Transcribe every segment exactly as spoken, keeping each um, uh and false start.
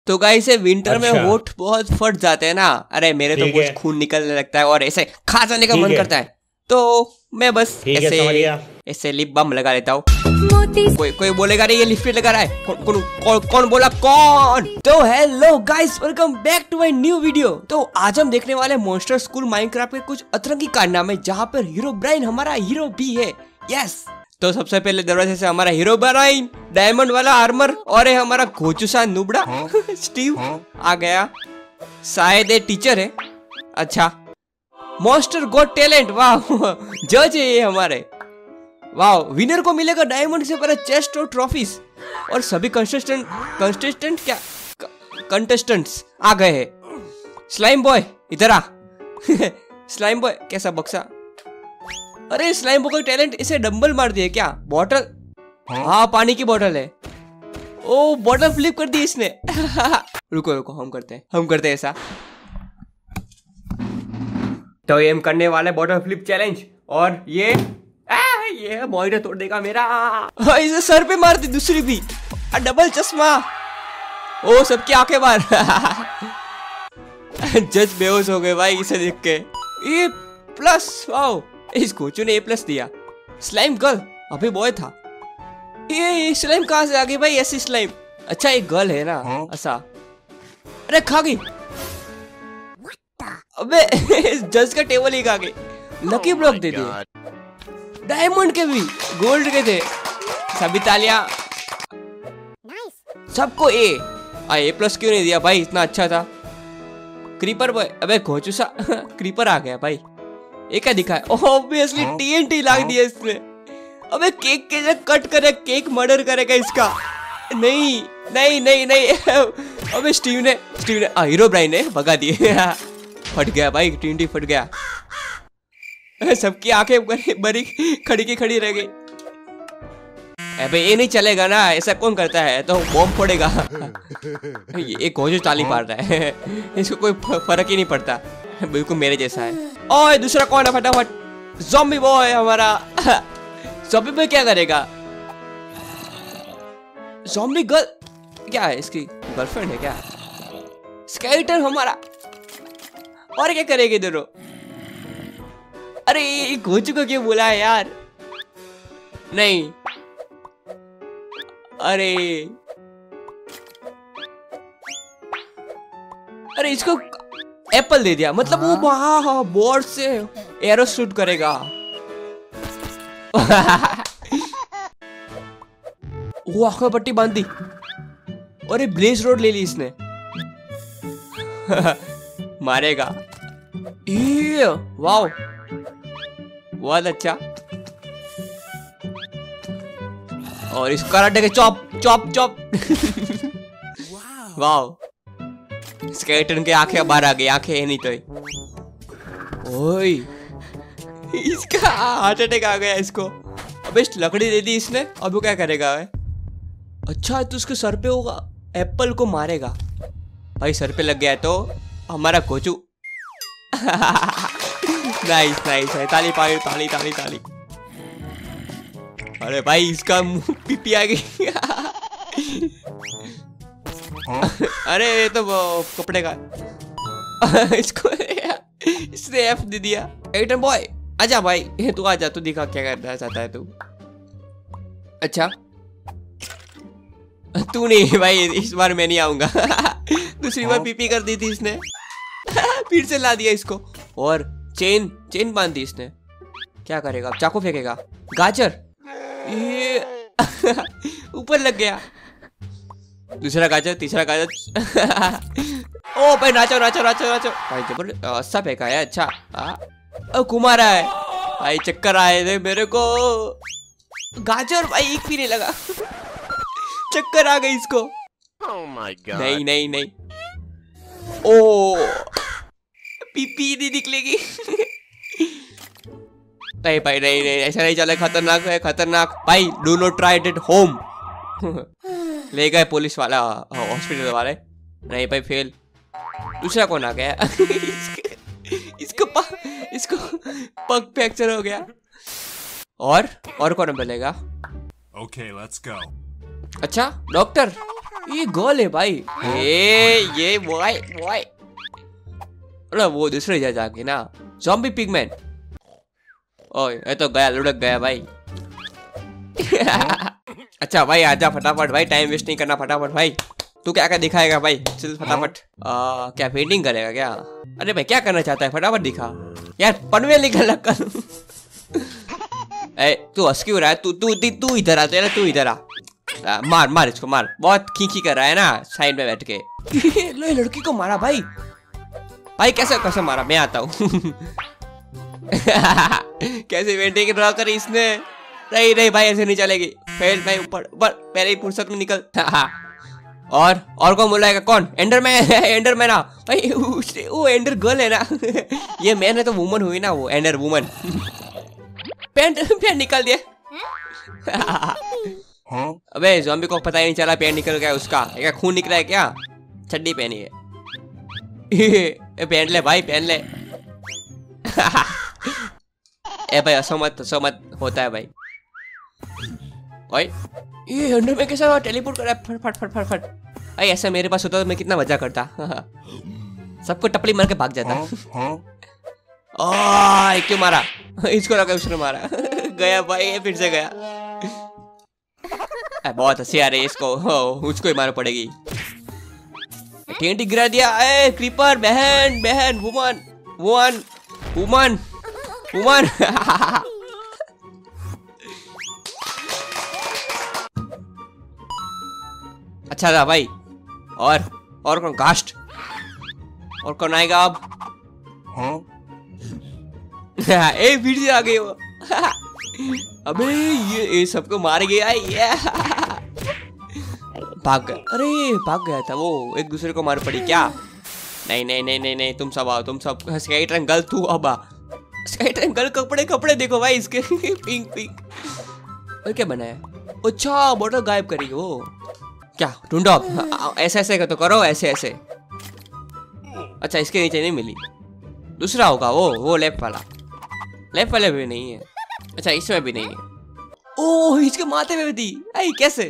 तो गाइस ये विंटर अच्छा। में होठ बहुत फट जाते हैं ना। अरे मेरे तो ठीक कुछ है। खून निकलने लगता है और ऐसे खा जाने का ठीक मन है। करता है, तो मैं बस ठीक है, समझ ऐसे गया। ऐसे लिप बाम लगा लेता हूँ। कोई कोई बोलेगा नहीं ये लिपस्टिक लगा रहा है, कौन कौन कौन, कौन बोला कौन। तो hello guys, welcome back to my new video. तो आज हम देखने वाले मॉन्स्टर स्कूल माइनक्राफ्ट के कुछ अतरंगी कारनामे, जहाँ पर हीरो ब्राइन हमारा हीरो भी है। यस, तो सबसे पहले दरवाजे से हमारा हीरो ब्राइन, डायमंड वाला आर्मर, और है हमारा गोचूसा नुबड़ा स्टीव आ गया। शायद ये टीचर है। अच्छा, मॉन्स्टर गॉट टैलेंट, वाह जज है ये हमारे। वाह, विनर को मिलेगा डायमंड से भरा चेस्ट और ट्रॉफीज। और सभी कंटेस्टेंट कंटेस्टेंट क्या कंटेस्टेंट्स आ गए हैं। स्लाइम बॉय इधर आ स्लाइम बॉय कैसा बक्सा। अरे स्लाइम बॉय का टैलेंट, इसे डंबल मार दिए क्या। बॉटल, हाँ पानी की बॉटल है। ओ बॉटल फ्लिप कर दी इसने रुको रुको, हम करते हैं हम करते हैं ऐसा। तो ये हम करने वाले बॉटल फ्लिप चैलेंज, और ये आ, ये मॉनिटर तोड़ देगा मेरा। हाँ, इसे सर पे मार दी दूसरी भी, डबल चश्मा। ओ सबकी आंखें मार जज बेहोश हो गए भाई इसे देख के। ए प्लस, वाओ, इस कोचू ने ए प्लस दिया। स्लाइम गर्ल, अभी बॉय था। ये स्लाइम कहाँ से आ गई भाई, ऐसी स्लाइम। अच्छा एक गर्ल है ना ऐसा। अरे खा गई, अबे जज का टेबल ही खा गई। लकी ब्लॉक दे दिए, डायमंड के भी, गोल्ड के थे। सभी तालियां, सबको ए। आ ए प्लस क्यों नहीं दिया भाई, इतना अच्छा था। क्रीपर बॉय, अबे घोचूसा क्रीपर आ गया भाई। ये क्या दिखा है, ऑब्वियसली टीएनटी लाग दिया इसने। अबे केक के जगह कट करे, केक मर्डर करेगा इसका। नहीं नहीं नहीं नहीं अबे स्टीव ने स्टीव ने आ, हीरो ब्राइन ने भगा दिए फट गया भाई, टीएनटी फट गया। सबकी आंखें बड़ी खड़ी की खड़ी रह गई। अबे ये नहीं चलेगा ना, ऐसा कौन करता है, तो बॉम्ब फोड़ेगा ये कोजो ताली मार रहा है इसको कोई फर्क ही नहीं पड़ता, बिल्कुल मेरे जैसा है। ओए दूसरा कौन है, फटाफट। ज़ॉम्बी बॉय हमारा ज़ॉम्बी बॉय क्या करेगा। ज़ॉम्बी गर्ल क्या है, इसकी गर्लफ्रेंड है क्या। स्केलेटन हमारा, और क्या करेगी दोनों। अरे ये गोचू को क्यों बोला है यार। नहीं, अरे अरे इसको एप्पल दे दिया, मतलब वो वहां बोर्ड से एरो शूट करेगा वो आंखों पट्टी बांध दी, और ये ब्लेज रोड ले ली इसने मारेगा। ये वाओ, बहुत अच्छा। और इस कराटे के chop chop chop wow, skeleton के आंखें बाहर आ गई, आंखें है नहीं तो। ओए इसका हार्ट अटैक आ गया इसको। अबे लकड़ी दे दी इसने, अब वो क्या करेगा है। अच्छा तो उसके सर पे होगा, एप्पल को मारेगा भाई। सर पे लग गया तो हमारा कोचू नाइस नाइस है, ताली पाली ताली ताली ताली। अरे भाई इसका मुंह पीपी आ गई अरे ये तो कपड़े का इसको इसने एफ दे दिया। एटन बॉय आजा भाई, तू आजा, तू दिखा क्या करना चाहता है तू। अच्छा तू नहीं भाई, इस बार मैं नहीं आऊंगा दूसरी बार पीपी कर दी थी इसने फिर से ला दिया इसको। और चेन चेन बांध दी इसने, क्या करेगा अब, चाकू फेंकेगा। गाजर ये ऊपर लग गया, दूसरा गाजर, तीसरा गाजर ओ भाई नाचो नाचो नाचो नाचो भाई, जबरदस्त अच्छा फेंका है। अच्छा आ, घुमा रहा है भाई, चक्कर आए थे मेरे को। गाजर भाई एक भी नहीं लगा चक्कर आ गई इसको। Oh my God. नहीं नहीं नहीं, ओ पीपी नहीं निकलेगी नहीं भाई नहीं नहीं, ऐसा नहीं चले, खतरनाक है खतरनाक भाई। Do not try it at home ले गए पुलिस वाला, हॉस्पिटल वाले। नहीं भाई फेल। दूसरा कौन आ गया इसको प, इसको पग फ्रैक्चर हो गया। और और कौन बनेगा। Okay, let's go. अच्छा डॉक्टर, ये गर्ल है भाई। ए ये बॉय बॉय, अरे वो दूसरे जा जाके ना ज़ॉम्बी पिगमैन। ओए ये तो गया, लुढ़क गया भाई। अच्छा भाई आजा फटाफट भाई, टाइम वेस्ट नहीं करना, फटाफट भाई। तू क्या क्या दिखाएगा भाई, चल फटाफट। आ, क्या पेंटिंग करेगा क्या? अरे भाई क्या करना चाहता है, फटाफट दिखा यार, पनवेल निकल कर। ए तू हंस क्यों रहा है? तू तू तू इधर आ, तेरा तू इधर आ, मार मार इसको मार, बहुत खींची कर रहा है ना साइड में बैठ के। लो लड़की को मारा भाई, भाई कैसे कैसे मारा, मैं आता हूँ। कैसे पेंटिंग ड्रॉ करी इसने? नहीं नहीं भाई ऐसे नहीं चलेगी, फेल भाई, ऊपर ऊपर पहले ही फुर्सत में निकल। और और कौन बोलाएगा? कौन? एंडरमैन। एंडरमैन ना भाई, वो एंडर गर्ल है ना। ये मैन है तो वुमन हुई ना, वो एंडर वुमन। पेंट पेंट निकल दिया। अबे ज़ॉम्बी को पता ही नहीं चला पेंट निकल गया उसका। क्या खून निकला है क्या? चड्डी पहनी है। पहन ले भाई, पहन ले। ए भाई हंसो मत, हंसो मत, होता है भाई। ओए ये अंदर में कैसा टेलीपोर्ट कर रहा है? फट फट फट फट फट। अरे ऐसा मेरे पास होता तो मैं कितना मजा करता। सबको टपली मार के भाग जाता। ओह क्यों मारा? इसको लगा उसने मारा। गया भाई, फिर से गया। बहुत हंसी आ रही है इसको, उसको ही मार पड़ेगी। टेंट गिरा दिया। ए क्रीपर, बहन बहन, वुमन वुमन वुमन वुमन। अच्छा था भाई। और और कौन? कास्ट। और कौन आएगा अब? हाँ? ए फिर से आ गए वो। अबे ये, ये सबको मार गया ये। भाग गया। अरे भाग गया था वो, एक दूसरे को मार पड़ी क्या? नहीं नहीं नहीं नहीं नहीं, तुम सब आओ, तुम सब। स्केट गल तू अब आ। स्केट गल कपड़े कपड़े देखो भाई इसके। Pink pink. और क्या बना है? अच्छा बोतल गायब करेगी वो क्या? ढूंढो अब, ऐसे ऐसे तो करो, ऐसे ऐसे। अच्छा इसके नीचे नहीं मिली, दूसरा होगा वो वो लेफ्ट वाला। लेफ्ट वाले भी नहीं है। अच्छा इसमें भी नहीं है। ओह इसके माथे में भी थी। आई कैसे?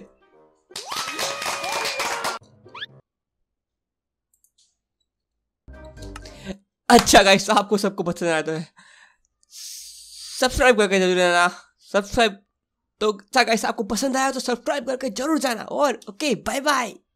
अच्छा गाइस आपको सबको पसंद आया तो सब्सक्राइब करके जरूर जाना। सब्सक्राइब तो अच्छा गाइस आपको पसंद आया तो सब्सक्राइब करके जरूर जाना। और ओके बाय बाय।